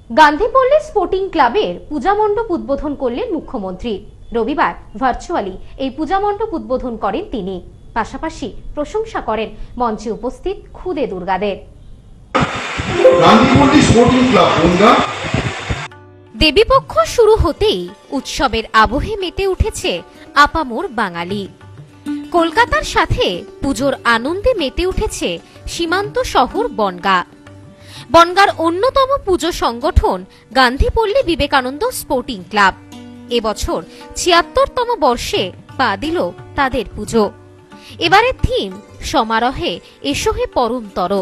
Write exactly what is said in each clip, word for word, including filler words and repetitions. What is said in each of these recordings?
গান্ধীপল্লী sporting ক্লাবের পূজা মণ্ডপ উদ্বোধন করলেন মুখ্যমন্ত্রী। রবিবার ভার্চুয়ালি এই পূজা মণ্ডপ উদ্বোধন করেন তিনি। পাশাপাশি প্রশংসা করেন মঞ্চে উপস্থিত খুদে দুর্গাদের। দেবীপক্ষ শুরু হতেই উৎসবের আবহে মেতে উঠেছে আপামোর বাঙালি। কলকাতার সাথে পুজোর আনন্দে মেতে উঠেছে সীমান্ত শহর বনগাঁ। বনগাঁর অন্যতম পুজো সংগঠন গান্ধীপল্লী বিবেকানন্দ স্পোর্টিং ক্লাব এবছর ছিয়াত্তরতম বর্ষে পা দিল তাদের পুজো। এবারের থিম সমারোহে এসো হে পরমতর।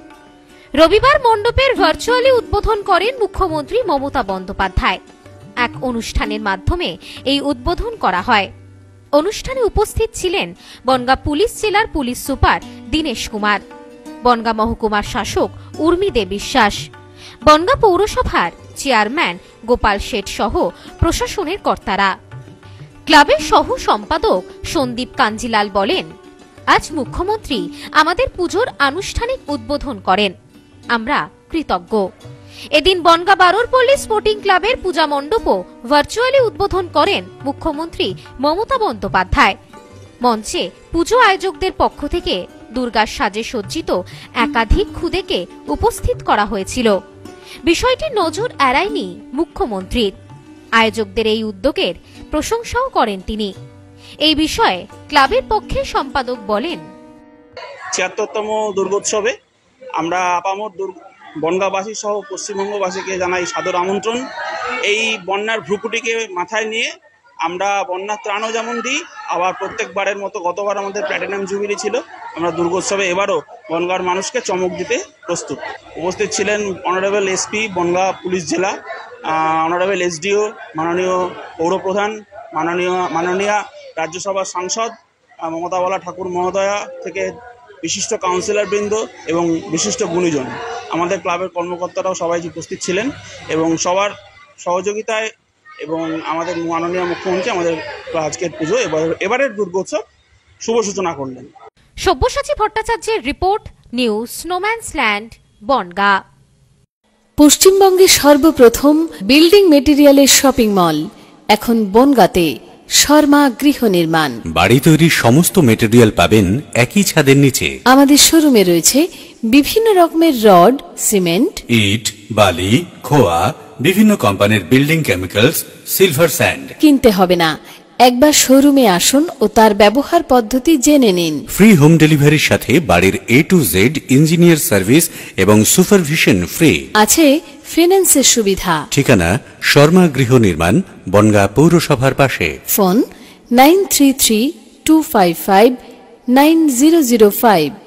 রবিবার মণ্ডপের ভার্চুয়ালি উদ্বোধন করেন মুখ্যমন্ত্রী মমতা বন্দ্যোপাধ্যায়। এক অনুষ্ঠানের মাধ্যমে এই উদ্বোধন করা হয়। অনুষ্ঠানে উপস্থিত ছিলেন বনগাঁ পুলিশ জেলার পুলিশ সুপার দীনেশ কুমার, বনগাঁ মহকুমার শাসক উর্মি দে বিশ্বাস, বনগাঁ পৌরসভার চেয়ারম্যান গোপাল শেঠ সহ প্রশাসনের কর্তারা। ক্লাবের সহ সম্পাদক সন্দীপ কাঞ্জিলাল বলেন, আজ মুখ্যমন্ত্রী আমাদের পুজোর আনুষ্ঠানিক উদ্বোধন করেন, আমরা কৃতজ্ঞ। এদিন বনগাঁ বারোরপল্লী স্পোর্টিং ক্লাবের পূজা মণ্ডপও ভার্চুয়ালি উদ্বোধন করেন মুখ্যমন্ত্রী মমতা বন্দ্যোপাধ্যায়। মঞ্চে পুজো আয়োজকদের পক্ষ থেকে দুর্গার সাজে সজ্জিত একাধিক খুদেকে উপস্থিত করা হয়েছিল। বিষয়টি নজর এড়ায়নি মুখ্যমন্ত্রীর। আয়োজকদের এই উদ্যোগের প্রশংসাও করেন তিনি। এই বিষয়ে ক্লাবের পক্ষে সম্পাদক বলেন, ছিয়াত্তরতম দুর্গোৎসবে আমরা আপামর বনগাঁবাসী সহ পশ্চিমবঙ্গবাসীকে জানাই সাদর আমন্ত্রণ। এই বন্যার ভ্রুকুটিকে মাথায় নিয়ে আমরা বন্যার ত্রাণও যেমন দিই, আবার প্রত্যেকবারের মতো গতবার আমাদের প্ল্যাটিনাম জুবিলি ছিল, আমরা দুর্গোৎসবে এবারও বনগাঁর মানুষকে চমক দিতে প্রস্তুত। উপস্থিত ছিলেন অনারেবল এসপি বনগাঁ পুলিশ জেলা, অনারেবল এসডিও, মাননীয় পৌরপ্রধান, মাননীয় মাননীয় রাজ্যসভার সাংসদ মমতাবালা ঠাকুর মহোদয়া থেকে বিশিষ্ট কাউন্সিলর বৃন্দ এবং বিশিষ্ট গুণীজন। আমাদের ক্লাবের কর্মকর্তারাও সবাই উপস্থিত ছিলেন এবং সবার সহযোগিতায় এবং আমাদের মাননীয় মুখ্যমন্ত্রী আমাদের আজকের পুজো এবার এবারের দুর্গোৎসব শুভ সূচনা করলেন। সব্যসাচী ভট্টাচার্যের report, news snowman's land, Bangaon. পশ্চিমবঙ্গের সর্বপ্রথম বিল্ডিং মেটেরিয়ালের শপিং মল এখন বনগাঁতে। শর্মা গৃহ নির্মাণ, বাড়ি তৈরির সমস্ত মেটেরিয়াল পাবেন একই ছাদের নিচে। আমাদের শোরুমে রয়েছে বিভিন্ন রকমের রড, সিমেন্ট, ইট, বালি, খোয়া, বিভিন্ন কোম্পানির বিল্ডিং কেমিক্যালস, সিলভার স্যান্ড। কিনতে হবে না, একবার শোরুমে আসুন ও তার ব্যবহার পদ্ধতি জেনে নিন। ফ্রি হোম ডেলিভারির সাথে বাড়ির A to Z engineer service এবং সুপারভিশন ফ্রি। আছে ফিন্যান্সের সুবিধা। ঠিকানা শর্মা গৃহ নির্মাণ, বনগাঁ পৌরসভার পাশে। Phone nine three three two five five nine zero zero five.